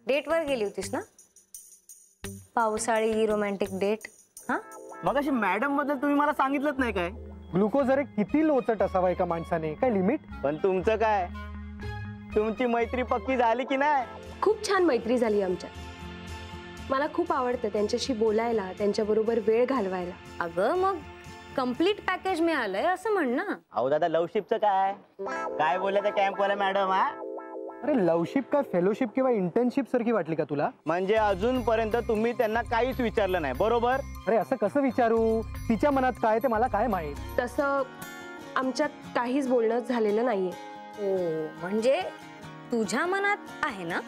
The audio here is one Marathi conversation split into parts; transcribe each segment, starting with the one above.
डेटवर गेली होतीस ना? पावसाळी रोमॅन्टिक डेट. हा मग अशी मॅडम बद्दल तुम्ही मला सांगितलंच नाही काय? ग्लुकोज अरे किती लोचट असावा एका माणसाने, काय लिमिट? पण तुमचं काय, तुमची मैत्री पक्की झाली की नाही? खूप छान मैत्री झाली आमच्यात. मला खूप आवडतं त्यांच्याशी बोलायला, त्यांच्याबरोबर वेळ घालवायला. अगं मग कंप्लीट पॅकेज मिळालंय असं म्हण ना. अहो दादा, लवशिपचं काय काय बोलायचं कॅम्पवाला मॅडम? हा अरे लवशिप काय फेलोशिप किंवा इंटर्नशिप सारखी वाटली का तुला? म्हणजे अजूनपर्यंत तुम्ही त्यांना काहीच विचारलं नाही, बरोबर? अरे असं कसं विचारू? तिच्या मनात काय ते मला काय माहित. तसं आमच्यात काहीच बोलणं झालेलं नाहीये. ओ म्हणजे तुझ्या मनात आहे ना?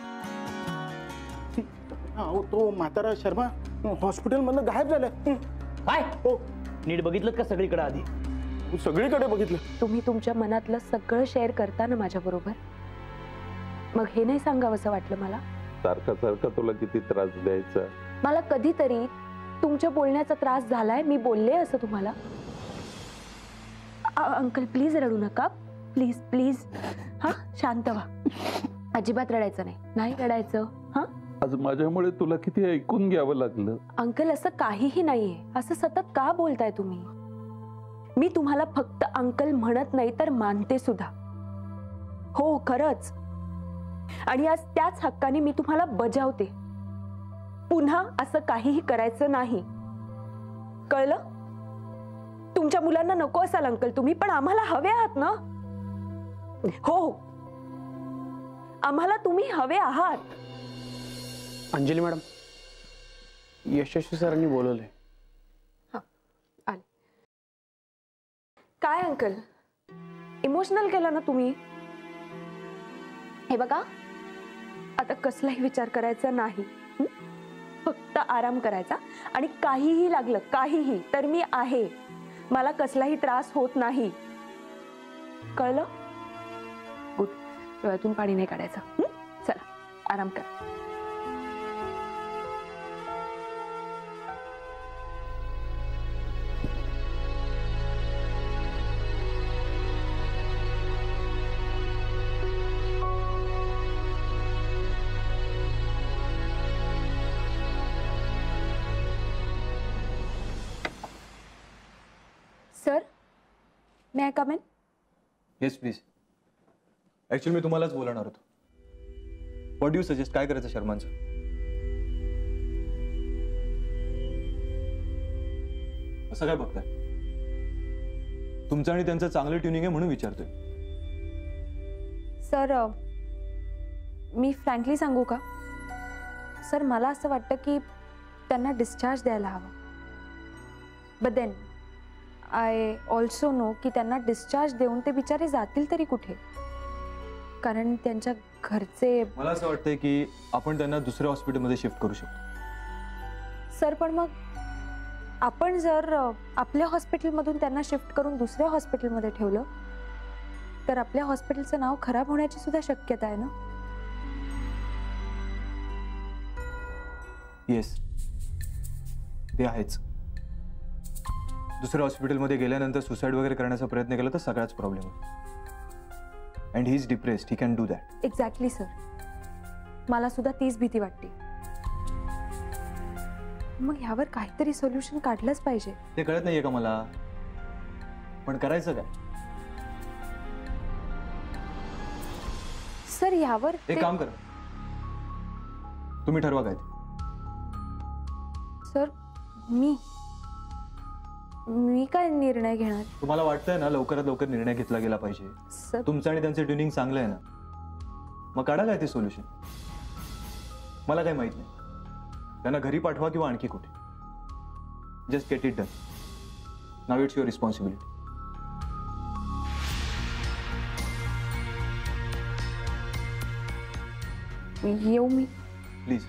तो म्हातारा शर्मा हॉस्पिटल मधनं गायब झालाय. काय? हो, नीट बघितलं का सगळीकडे? आधी सगळीकडे बघितलं. तुम्ही तुमच्या मनातलं सगळं शेअर करता ना माझ्या बरोबर, मग हे नाही सांगावंसं वाटलं मला? सारखा सारखा तुला किती त्रास द्यायचा? मला कधीतरी तुमच्या बोलण्याचा त्रास झालाय? मी बोलले असं तुम्हाला? अंकल प्लीज रडू नका, प्लीज प्लीज. हा शांत व्हा, अजिबात रडायचं नाही. नाही रडायचं. हा आज माझ्यामुळे तुला किती ऐकून घ्यावं लागलं. अंकल असं काहीही नाहीये. असं सतत का बोलताय तुम्ही? मी तुम्हाला फक्त अंकल म्हणत नाही तर मानते सुद्धा. हो खरंच. आणि आज त्याच हक्काने मी तुम्हाला बजावते. पुन्हा असं काहीही करायचं नाही, कळलं? तुमच्या मुलांना नको असाल अंकल तुम्ही, पण आम्हाला हवे आहात ना? हो, आम्हाला तुम्ही हवे आहात. अंजली मॅडम, यशस्वी सरांनी बोलवलंय. आले. काय अंकल, इमोशनल केलं ना तुम्ही? हे बघा, आता कसलाही विचार करायचा नाही. फक्त आराम करायचा. आणि काहीही लागलं, काहीही, तर मी आहे. मला कसलाही त्रास होत नाही, कळलं? गुड. डोळ्यातून पाणी नाही काढायचं. चला आराम करा. Sir, may I come in? Yes please. Actually मी तुम्हालाच बोलणार होतो. What do you suggest? काय करायचं शर्मांचं? असं काय बघताय? तुमचं आणि त्यांचं चांगलं ट्युनिंग आहे म्हणून विचारतोय. सर, मी फ्रँकली सांगू का सर, मला असं वाटतं की त्यांना डिस्चार्ज द्यायला हवा. But then I also know की त्यांना डिस्चार्ज देऊन ते बिचारे जातील तरी कुठे, कारण त्यांच्या घरचे. मला असं वाटतंय की आपण त्यांना दुसऱ्या हॉस्पिटलमध्ये शिफ्ट करू शकतो. सर पण मग आपण जर आपल्या हॉस्पिटलमधून त्यांना शिफ्ट करून दुसऱ्या हॉस्पिटलमध्ये ठेवलं तर आपल्या हॉस्पिटलचं नाव खराब होण्याची सुद्धा शक्यता आहे ना? येस, ते आहेच. दुसऱ्या हॉस्पिटलमध्ये गेल्यानंतर सुसाईड वगैरे करण्याचा प्रयत्न केला तर सगळाच प्रॉब्लेम होईल. And he is depressed, he can do that. Exactly sir, मला सुद्धा तीच भीती वाटते. मग ह्यावर काहीतरी सोल्युशन काढलंच पाहिजे. ते कळत नाहीये का मला, पण करायचं काय? सर यावर एक काम करा, तुम्ही ठरवा काय. सर मी काय निर्णय घेणार? तुम्हाला वाटतंय ना लवकरात लवकर निर्णय घेतला गेला पाहिजे? तुमचं आणि त्यांचं ट्युनिंग चांगलं आहे ना, मग काढा काय ते सोल्युशन. मला काय माहित नाही, त्यांना घरी पाठवा किंवा आणखी कुठे. Just get it done. Now it's your responsibility. येऊ मी? प्लीज.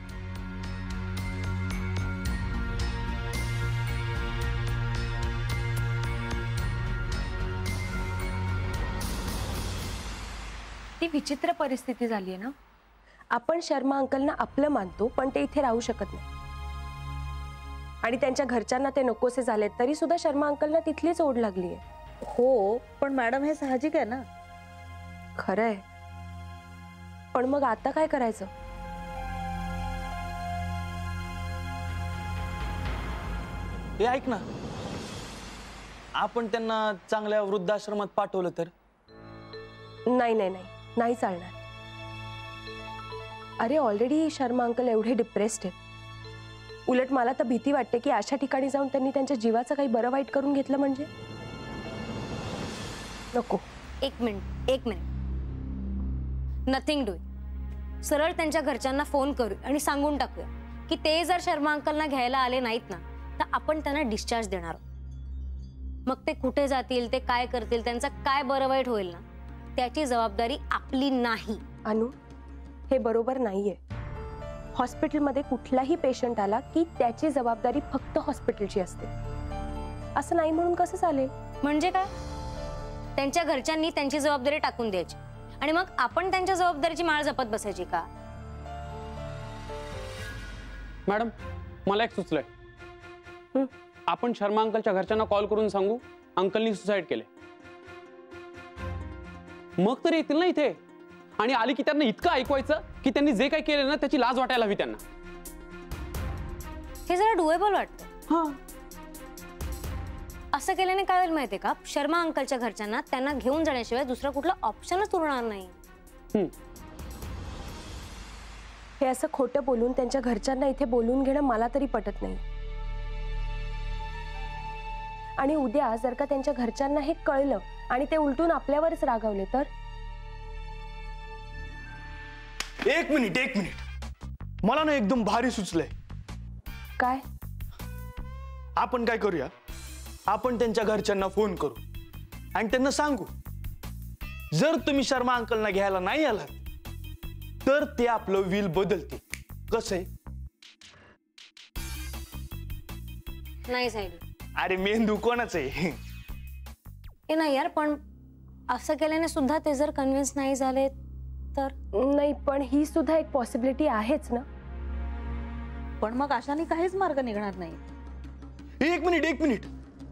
ती विचित्र परिस्थिती झाली आहे ना. आपण शर्मा अंकलना आपलं मानतो, पण ते इथे राहू शकत नाही. आणि त्यांच्या घरच्यांना ते नकोसे झाले तरी सुद्धा शर्मा अंकलना तिथलीच ओढ लागली आहे. हो पण मॅडम हे साहजिक आहे ना. खरंय, पण मग आता काय करायचं? हे ऐक ना, आपण त्यांना चांगल्या वृद्धाश्रमात पाठवलं तर? नाही नाही नाही, नाही चालणार. अरे ऑलरेडी शर्मा अंकल एवढे डिप्रेस्ड आहेत. उलट मला तर भीती वाटते की अशा ठिकाणी जाऊन त्यांनी त्यांच्या जीवाचं काही बरं वाईट करून घेतलं म्हणजे. नको. एक मिनिट, नथिंग डू. सरळ त्यांच्या घरच्यांना फोन करू आणि सांगून टाकूया की ते जर शर्मा अंकलना घ्यायला आले नाहीत ना तर आपण त्यांना डिस्चार्ज देणार आहोत. मग ते कुठे जातील, ते काय करतील, त्यांचं काय बरं वाईट होईल ना त्याची जबाबदारी आपली नाही. अनु, हे बरोबर नाहीये. हॉस्पिटलमध्ये कुठलाही पेशंट आला की त्याची जबाबदारी फक्त हॉस्पिटलची असते. असं नाही म्हणून कसं चालेल? म्हणजे काय? त्यांच्या घरच्यांनी त्यांची जबाबदारी टाकून द्यायची आणि मग आपण त्यांच्या जबाबदारीची माळ जपत बसायची का? मॅडम, मला एक सुचलंय. आपण शर्मा अंकलच्या घरच्यांना कॉल करून सांगू अंकलनी सुसाईड केले. मग तर येतील ना इथे, आणि आली की त्यांना इतकं ऐकवायचं की त्यांनी जे काही केलं ना त्याची लाज वाटायला हवी त्यांना. हे जरा डुएबल वाटतं. हा, असं केल्याने काय होईल माहितीये का? शर्मा अंकलच्या घरच्यांना त्यांना घेऊन जाण्याशिवाय दुसरा कुठला ऑप्शनच उरणार नाही. हे असं खोटं बोलून त्यांच्या घरच्यांना इथे बोलून घेणं मला तरी पटत नाही. आणि उद्या जर का त्यांच्या घरच्यांना हे कळलं आणि ते उलटून आपल्यावरच रागावले तर? एक मिनिट, मला ना एकदम भारी सुचलंय. काय? आपण काय करूया, आपण त्यांच्या घरच्यांना फोन करू आणि त्यांना सांगू जर तुम्ही शर्मा अंकलना घ्यायला नाही आलात तर ते आपलं विल बदलते. कसं आहे? नाही साहेब. अरे मेंदू कोणाच आहे? हे नाही यार, पण असं केल्याने सुद्धा ते जर कन्व्हिन्स नाही झाले तर? नाही, पण ही सुद्धा एक पॉसिबिलिटी आहेच ना. पण मग अशाने काहीच मार्ग निघणार नाही. एक मिनिट,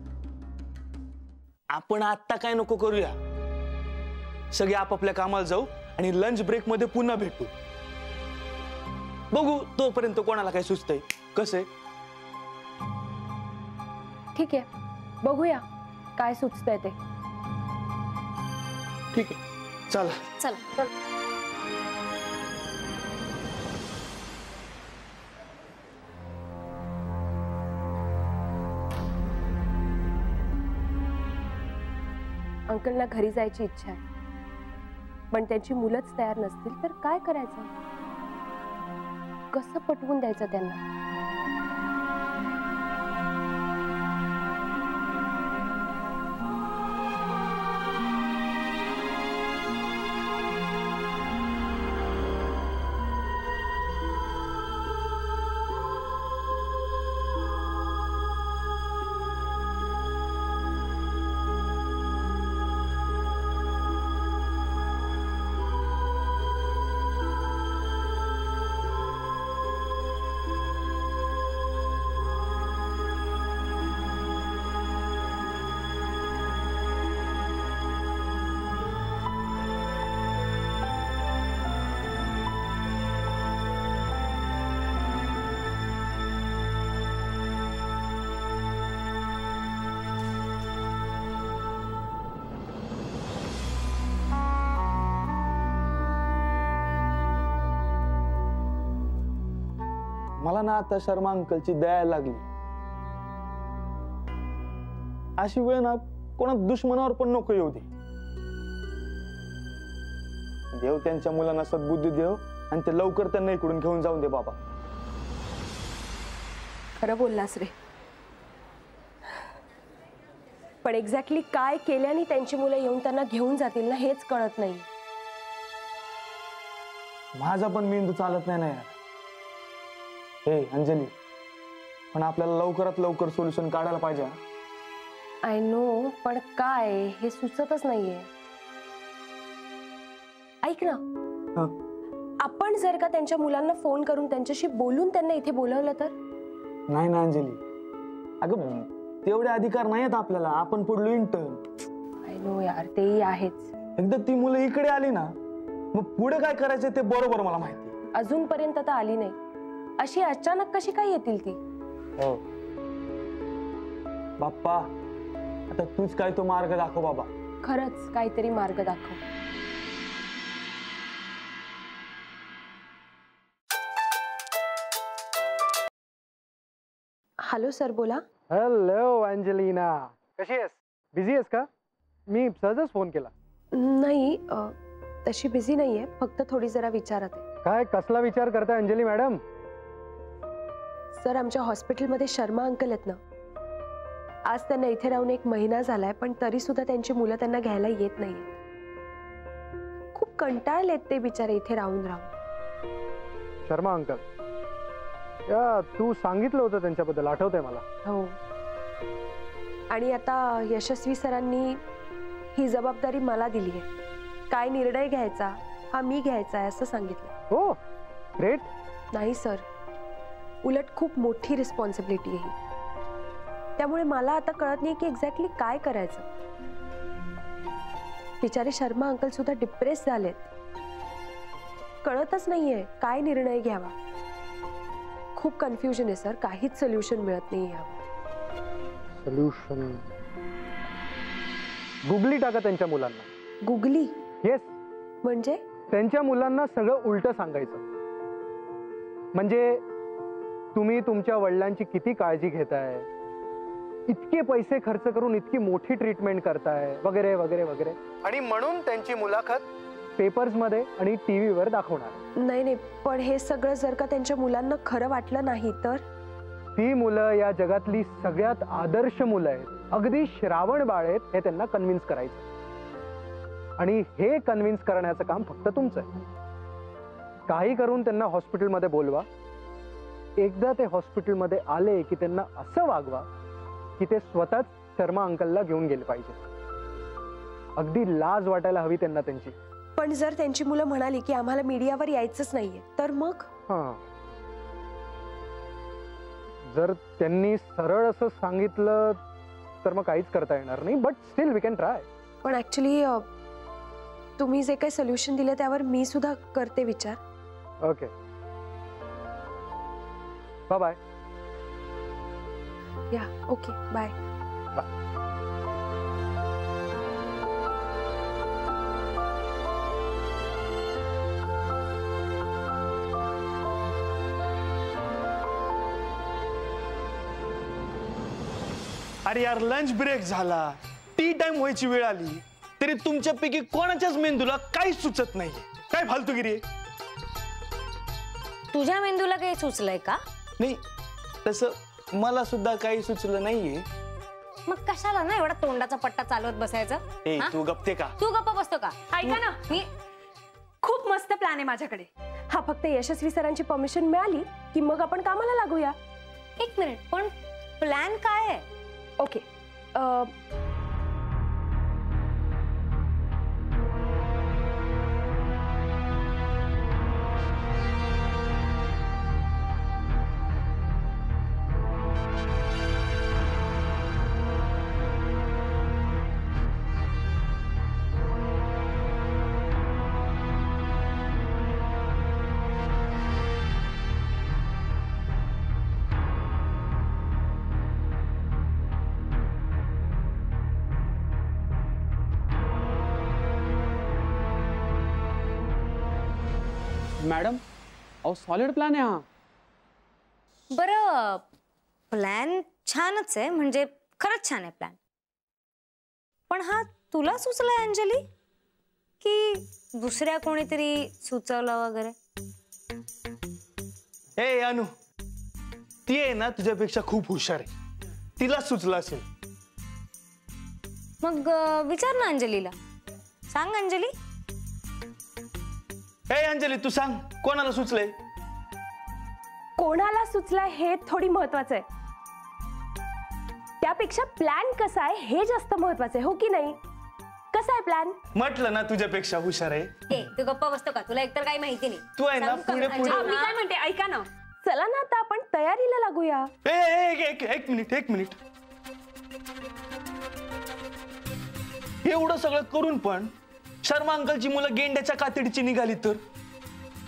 आपण आता काय नको करूया, सगळे आपापल्या कामाला जाऊ आणि लंच ब्रेक मध्ये पुन्हा भेटू. बघू तोपर्यंत कोणाला काय सुचतंय. कसं आहे? ठीक आहे, बघूया काय सुचतंय ते. ठीक आहे, चला. चला. अंकलना घरी जायची इच्छा आहे, पण त्यांची मुलंच तयार नसतील तर काय करायचं? कसं पटवून द्यायचं त्यांना? मला ना आता शर्मा अंकलची दया लागली. अशी वेळ ना कोणा दुश्मनावर पण नको येऊ दे. देव त्यांच्या मुलांना सद्बुद्धी देव आणि ते लवकर त्यांना इकडून घेऊन जाऊन दे बाबा. खरं बोललास रे, पण एक्झॅक्टली काय केल्याने त्यांची मुलं येऊन त्यांना घेऊन जातील ना हेच कळत नाही. माझा पण मेंदू चालत नाही ना यार. हे अंजली, पण आपल्याला लवकरात लवकर सोल्युशन काढायला पाहिजे. आय नो, पण काय हे सुचतच नाहीये. ऐक ना, आपण जर का त्यांच्या मुलांना फोन करून त्यांच्याशी बोलून त्यांना इथे बोलवलं तर? नाही ना अंजली, अगं तेवढे अधिकार नाही आहेत आपल्याला. आपण पडलो इंटर्न. आय नो यार, तेही आहेच. एकदा ती मुलं इकडे आली ना मग पुढे काय करायचं ते बरोबर मला माहिती. अजूनपर्यंत तर आली नाही, अशी अचानक कशी काय येतील ती? हो, बाप्पा आता तूच काय तो मार्ग दाखव बाबा. खरंच काहीतरी मार्ग दाखव. हॅलो सर, बोला. हॅलो अंजलीना, कशी आहेस? बिझी आहेस का? मी सहजच फोन केला. नाही, तशी बिझी नाहीये, फक्त थोडी जरा विचारत आहे. काय कसला विचार करताय अंजली मॅडम? सर, आमच्या हॉस्पिटलमध्ये शर्मा अंकल आहेत ना, आज त्यांना इथे राहून 1 महिना झालाय, पण तरी सुद्धा त्यांची मुलं त्यांना घ्यायला येत नाहीये. खूप कंटाळलेत ते बिचारे इथे राहून राहून. शर्मा अंकल, या तू सांगितलं होतं त्यांच्याबद्दल, आठवतंय मला. हो, आणि आता यशस्वी सरांनी ही जबाबदारी मला दिली आहे. काय निर्णय घ्यायचा हा मी घ्यायचा आहे असं सांगितलं. हो, ग्रेट. नाही सर, उलट खूप मोठी रिस्पॉन्सिबिलिटी आहे ही. त्यामुळे मला आता कळत नाही की एक्झॅक्टली काय करायचं. बिचारे शर्मा अंकल सुद्धा डिप्रेस झालेत. कळतच नाहीये काय निर्णय घ्यावा. खूप कन्फ्युजन आहे सर, काहीच सोल्युशन मिळत नाही यावर. सोल्युशन गुगली टाका त्यांच्या मुलांना. गुगली? येस. म्हणजे? त्यांच्या मुलांना सगळं उलट सांगायचं. म्हणजे तुम्ही तुमच्या वडिलांची किती काळजी घेताय, इतके पैसे खर्च करून इतकी मोठी ट्रीटमेंट करताय, वगैरे वगैरे वगैरे. आणि म्हणून त्यांची मुलाखत पेपर्स मध्ये आणि टीव्हीवर दाखवणार. नाही नाही, पण हे सगळं जर का त्यांच्या मुलांना खरं वाटलं नाही तर? ती मुलं या जगातली सगळ्यात आदर्श मुलं आहेत, अगदी श्रावण बाळ आहेत, हे त्यांना कन्व्हिन्स करायचं. आणि हे कन्व्हिन्स करण्याचं काम फक्त तुमचं आहे. काही करून त्यांना हॉस्पिटलमध्ये बोलवा. एकदा ते हॉस्पिटलमध्ये आले की त्यांना असं वागवा की ते स्वतःच शर्मा अंकलला घेऊन गेले पाहिजे. अगदी लाज वाटायला हवी त्यांना त्यांची. पण जर त्यांची मुलं म्हणाली की आम्हाला मीडियावर यायचंच नाहीये तर मग? जर त्यांनी सरळ असं सांगितलं तर मग काहीच करता येणार नाही, but still we can try. पण ऍक्च्युली तुम्ही जे काही सोल्युशन दिले त्यावर मी सुद्धा करते विचार. Okay, bye bye. Yeah, okay, bye. अरे यार, लंच ब्रेक झाला, टी टाइम व्हायची वेळ आली, तरी तुमच्यापैकी कोणाच्याच मेंदूला काहीच सुचत नाहीये. काय फालतूगिरी आहे? तुझ्या मेंदूला काही सुचलंय का? नाही, तसं मला सुद्धा काही सुचलं नाहीये. मग कशाला ना एवढा तोंडाचा पट्टा चालवत बसायचं? ए, तू गप्पते का? तू गप्प बसतो का? ऐका ना, मी खूप मस्त प्लॅन आहे माझ्याकडे. हा फक्त यशस्वी सरांची परमिशन मिळाली की मग आपण कामाला लागूया. 1 मिनिट, पण प्लॅन काय आहे? ओके, मॅडम, अहो सॉलिड प्लॅन आहे हा. बरं, प्लॅन छानच आहे, म्हणजे खरंच छान आहे प्लॅन. पण हा तुला सुचलाय अंजली की दुसऱ्या कोणीतरी सुचवला वगैरे? ए अनु, ती आहे ना तुझ्यापेक्षा खूप हुशार आहे, तिला सुचलं असेल. मग विचार ना अंजलीला. सांग अंजली. ए अंजली, तू सांग, कोणाला सुचलंय? कोणाला सुचलाय हे थोडी महत्वाचं आहे, त्यापेक्षा प्लॅन कसा आहे हे जास्त महत्वाचं आहे, हो की नाही? कसा आहे प्लॅन? म्हटलं ना तुझ्यापेक्षा हुशार आहे. ए, तू गप्पा बसतो का? तुला एकतर काही माहिती नाही. तू आहे ना पुढे पुढे. मी काय म्हणते, ऐका ना, चला ना आता आपण तयारीला लागूया. एक मिनिट. एवढं सगळं करून पण शर्मा अंकलची मुलं गेंड्याच्या कातडीची निघाली तर?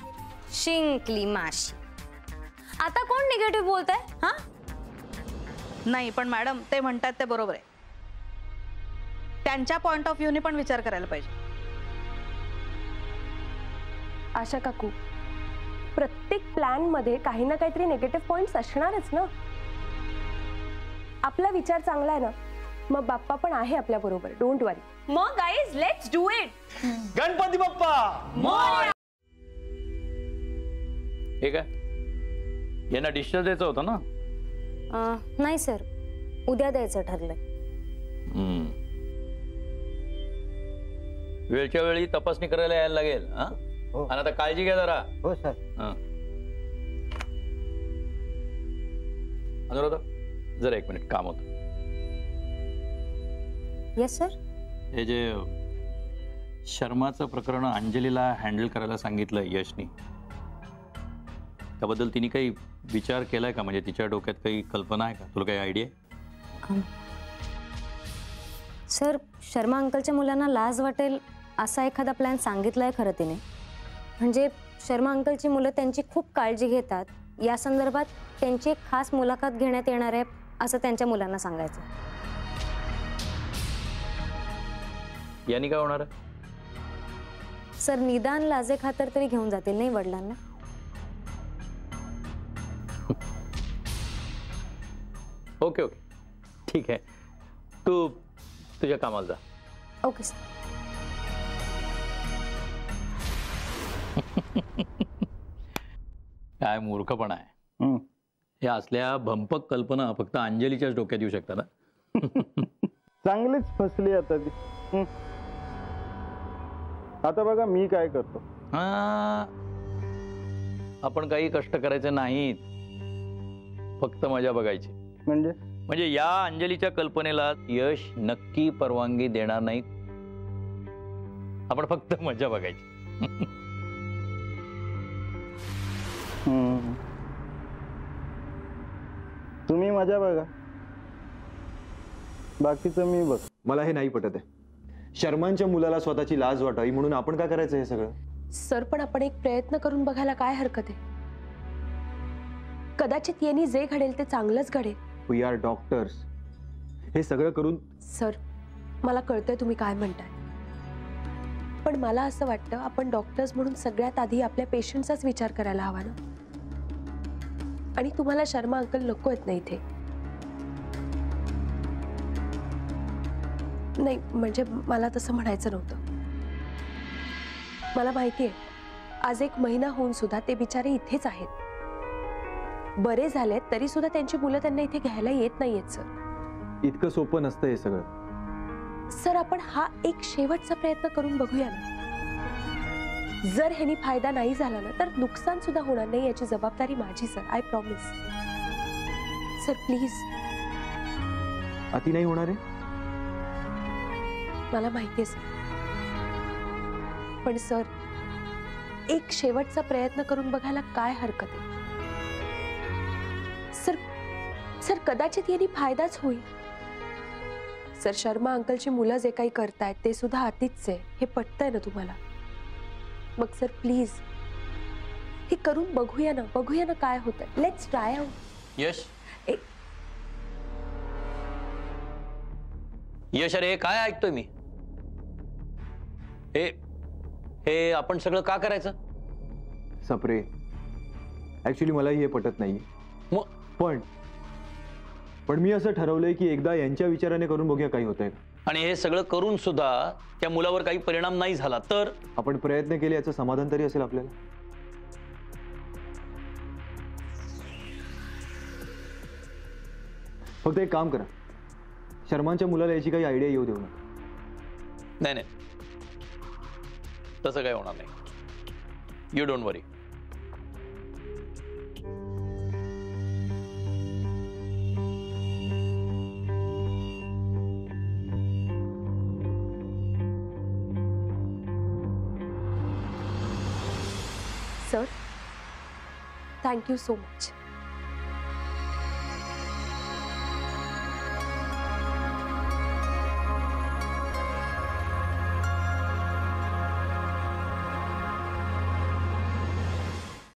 शिंकली माशी. आता कोण निगेटिव्ह बोलतंय? हा, नाही पण मॅडम ते म्हणतात ते बरोबर आहे. त्यांच्या पॉइंट ऑफ व्ह्यूने पण विचार करायला पाहिजे. आशा काकू, प्रत्येक प्लॅन मध्ये काही ना काहीतरी निगेटिव्ह पॉइंट्स असणारच ना. आपला विचार चांगला आहे ना, मग बाप्पा पण आहे आपल्या बरोबर. Don't worry. मग guys, let's do it. Ganpati Bappa Morya. हे काय, यांना डिस्चार्ज द्यायचं होतं ना? नाही सर, उद्या द्यायचं ठरलंय. वेळच्या वेळी तपासणी करायला यायला लागेल. आणि आता काळजी घ्या जरा. हो सर. अनुराधा, जरा एक मिनिट, काम होतं. Yes sir. हे जे शर्माचं प्रकरण अंजलीला हँडल करायला सांगितलं यशनी, त्याबद्दल तिने काही विचार केलाय का? म्हणजे तिच्या डोक्यात काही कल्पना आहे का? तुला काही आयडिया? सर, शर्मा अंकलच्या मुलांना लाज वाटेल असा एखादा प्लॅन सांगितलाय खरं तिने. म्हणजे शर्मा अंकलची मुलं त्यांची खूप काळजी घेतात, या संदर्भात त्यांची एक खास मुलाखत घेण्यात येणार आहे असं त्यांच्या मुलांना सांगायचं. यांनी काय होणार आहे? सर, निदान लाजे खातर तरी घेऊन जातील नाही वडिलांना. ओके ओके, ठीक आहे, तू तुझ्या कामाला जा. Okay sir. काय मूर्खपणा आहे. या असल्या भंपक कल्पना फक्त अंजलीच्याच डोक्यात येऊ शकतात ना. चांगलीच फसली आता ती. आता बघा मी काय करतो. आपण काही कष्ट करायचे नाहीत, फक्त मजा बघायची. म्हणजे या अंजलीच्या कल्पनेला यश नक्की परवानगी देणार नाही. आपण फक्त मजा बघायची. तुम्ही मजा बघा, बाकीचं मी बघ. मला हे नाही पटत आहे. शर्मांच्या मुलाला स्वतःची लाज वाटावी म्हणून आपण काय करायचं हे सगळं? सर, पण आपण एक प्रयत्न करून बघायला काय हरकत आहे? कदाचित यांनी जे घडेल ते चांगलंच घडेल. We are doctors. हे सगळं करून. सर, मला कळतंय तुम्ही काय म्हणताय, पण मला असं वाटतं आपण डॉक्टर्स म्हणून सगळ्यात आधी आपल्या पेशंटचाच विचार करायला हवा ना. आणि तुम्हाला शर्मा अंकल नको आहेत ना इथे. नाही म्हणजे मला तसं म्हणायचं नव्हतं. मला माहिती आहे, आज 1 महिना होऊन सुद्धा ते बिचारे इथेच आहेत. बरे झालेत तरी सुद्धा त्यांची मुलं त्यांना इथे घ्यायला येत नाहीयेत. सर, इतकं सोपं नसतं हे सगळं. सर, आपण हा एक शेवटचा प्रयत्न करून बघूया ना. जर ह्यानी फायदा नाही झाला ना तर नुकसान सुद्धा होणार नाही, याची जबाबदारी माझी. Sir, I promise. Sir please. अति नाही होणार आहे मला माहितीये सर, पण सर एक शेवटचा प्रयत्न करून बघायला काय हरकत आहे? सर सर कदाचित यांनी फायदाच होईल. सर, शर्मा अंकलची मुलं जे काही करतायत ते सुद्धा अतिच आहे, हे पटतंय ना तुम्हाला? मग सर प्लीज हे करून बघूया ना काय होतं. Let's try out. Yash, Yash, अरे काय ऐकतोय मी? हे आपण सगळं का करायचं? सप्रे, ऍक्च्युली मलाही हे पटत नाही. पण मी असं ठरवलंय की एकदा यांच्या विचाराने करून बघूया काही होतंय. आणि हे सगळं करून सुद्धा त्या मुलावर काही परिणाम नाही झाला तर? आपण प्रयत्न केले याचं समाधान तरी असेल आपल्याला. फक्त एक काम करा, शर्मांच्या मुलाला याची काही आयडिया येऊ देऊ नका. नाही, तसं काही होणार नाही. You don't worry. Sir, thank you so much.